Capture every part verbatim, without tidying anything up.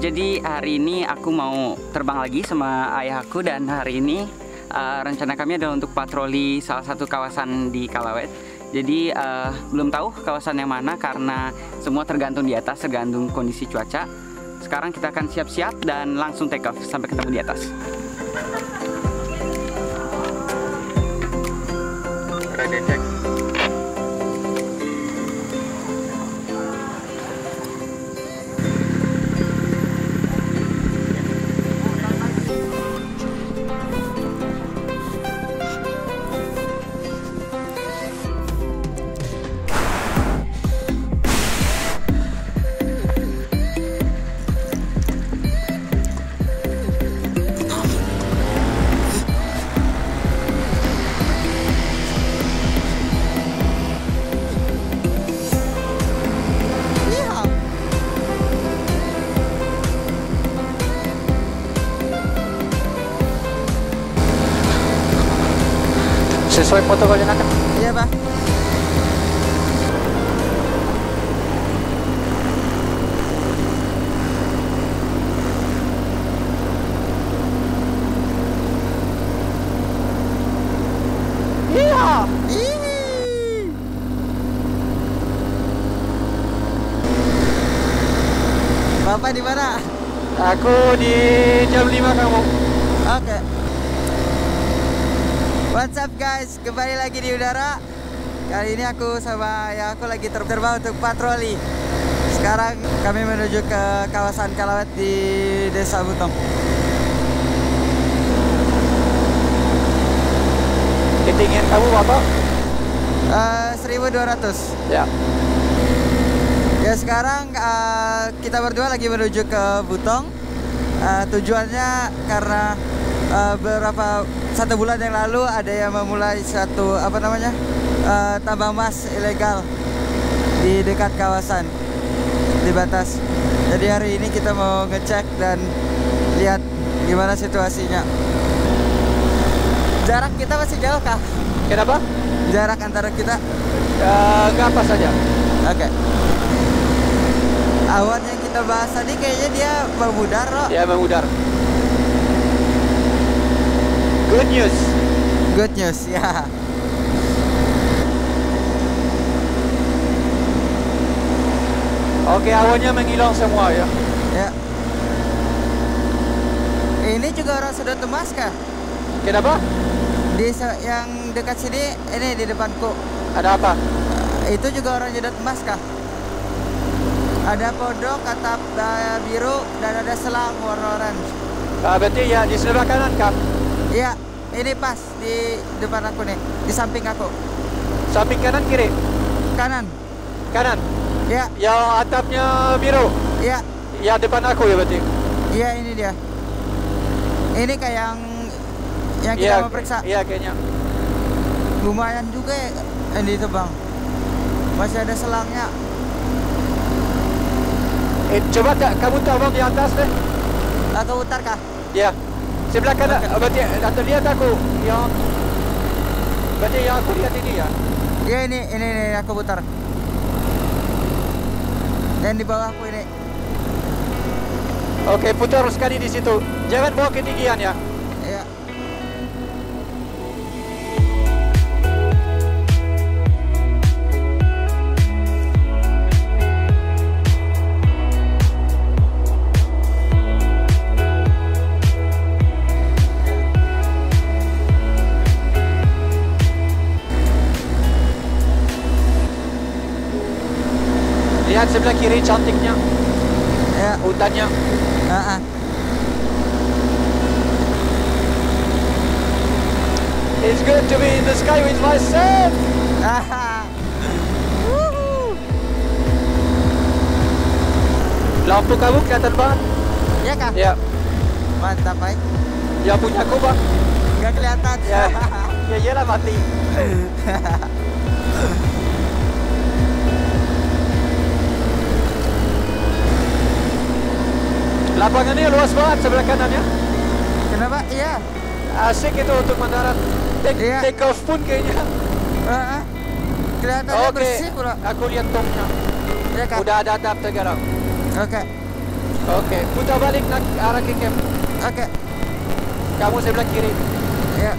jadi hari ini aku mau terbang lagi sama ayahku, dan hari ini uh, rencana kami adalah untuk patroli salah satu kawasan di Kalawet. Jadi uh, belum tahu kawasan yang mana karena semua tergantung di atas, tergantung kondisi cuaca. Sekarang kita akan siap-siap dan langsung take off. Sampai ketemu di atas. Ready, check. Sesuai protokolnya nak? Iya, Pak. Iya. Bapak di mana? Aku di jam lima kamu. Oke. Okay. What's up guys, kembali lagi di udara. Kali ini aku sama ya aku lagi terbang untuk patroli. Sekarang kami menuju ke kawasan Kalawet di Desa Butong. Ketinggian kamu berapa? Uh, seribu dua ratus. Ya. Ya sekarang uh, kita berdua lagi menuju ke Butong. Uh, tujuannya karena uh, beberapa satu bulan yang lalu ada yang memulai satu apa namanya uh, tambang emas ilegal di dekat kawasan di batas. Jadi hari ini kita mau ngecek dan lihat gimana situasinya. Jarak kita masih jauh kah? Kenapa? Jarak antara kita? Ya, nggak apa saja. Oke. Okay. Awan yang kita bahas tadi kayaknya dia memudar loh. Ya, memudar. Good news. Good news, ya. Oke, awannya menghilang semua ya. Ya. Ini juga orang sedot emas kah? Kenapa? Di yang dekat sini, ini di depanku. Ada apa? Itu juga orang sedot emas kah? Ada pondok, atap biru, dan ada selang warna orange. Ah, berarti ya di sebelah kanan kah? Iya, ini pas di depan aku nih, di samping aku. Samping kanan kiri? Kanan. Kanan? Ya. Yang atapnya biru? Iya. Ya depan aku ya berarti? Iya, ini dia. Ini kayak yang yang kita ya, mau periksa. Iya kayaknya. Lumayan juga ya yang ditebang. Masih ada selangnya. Eh, coba tak kamu terbang di atas deh. Aku utar kah? Ya. Sebelah kanan, okay. Berarti atau lihat aku yang berarti yang aku lihat ini ya? Iya ini, ini, ini aku putar. Dan di bawahku ini. Oke, putar sekali di situ. Jangan bawa ketinggian ya. Iya. Lihat sebelah kiri cantiknya. Ya. Hutannya. Uh-uh. It's good to be in the sky with my son. Lampu kamu kelihatan banget. Ya kah? Ya. Mantap, baik. Ya punya aku bang. Nggak kelihatan. Ya. Ya iyalah mati. Lapangannya luas banget sebelah kanannya. Kenapa? Iya. Asik itu untuk mendarat. Take, iya. take off pun kayaknya. Uh-uh. Kelihatannya Oke, bersih pula. aku lihat topnya. Ya kan? Udah ada atap sekarang. Oke. Oke, putar balik nak ke arah ke camp. Oke. Kamu sebelah kiri. Ya.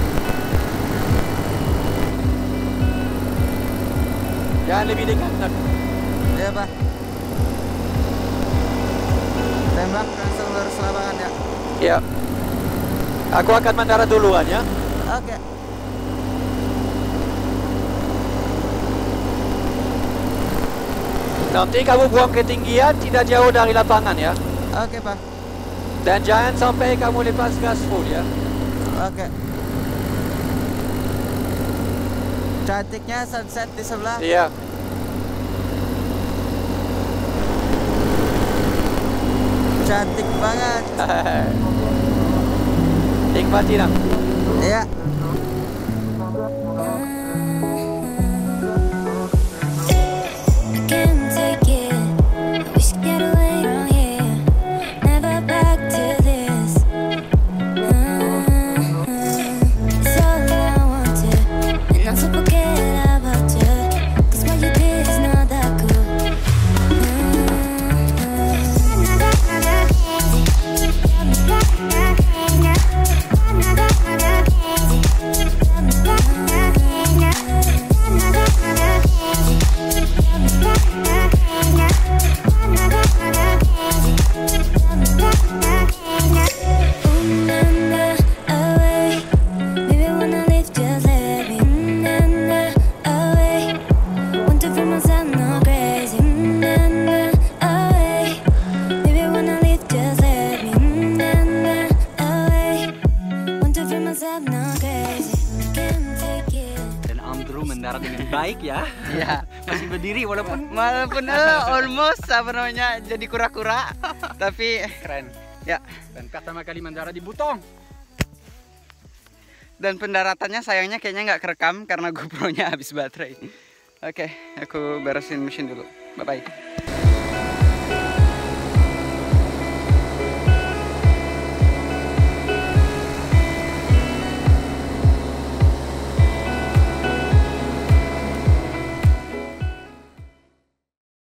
Jangan lebih dekat nak. Ya, Pak. Tembak langsung lurus lapangan ya. Ya. Aku akan mendarat duluan ya. Oke. Nanti kamu buang ketinggian tidak jauh dari lapangan ya. Oke, Pak. Dan jangan sampai kamu lepas gas full ya. Oke. Cantiknya sunset di sebelah. Iya. Cantik banget. Nikmati nak. Iya. mendarat dengan baik ya. Iya. Masih berdiri walaupun Walaupun uh, almost apa namanya jadi kura-kura, tapi keren. Ya. Dan pertama kali mendarat di Butong. Dan pendaratannya sayangnya kayaknya nggak kerekam karena GoPro-nya habis baterai. Oke, aku beresin mesin dulu. Bye bye.